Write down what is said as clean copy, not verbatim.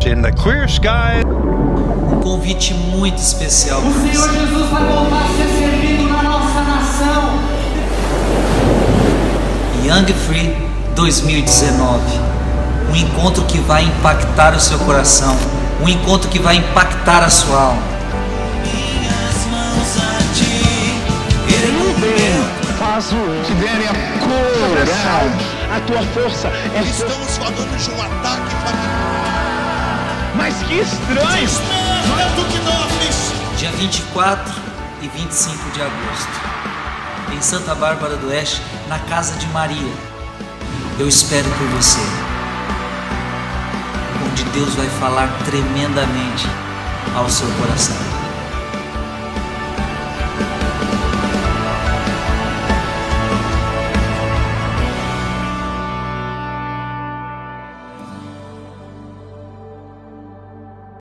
in the clear skies. Um convite muito especial. O Senhor Jesus vai voltar a ser servido na nossa nação. Young Free 2019. Um encontro que vai impactar o seu coração. Um encontro que vai impactar a sua alma. Minhas mãos a ti, Faço te derem a coragem, a tua força. Estamos falando de um ataque familiar. Mas que estranho! Desperta do que dormes. Dia 24 e 25 de agosto, em Santa Bárbara do Oeste, na Casa de Maria. Eu espero por você, onde Deus vai falar tremendamente ao seu coração.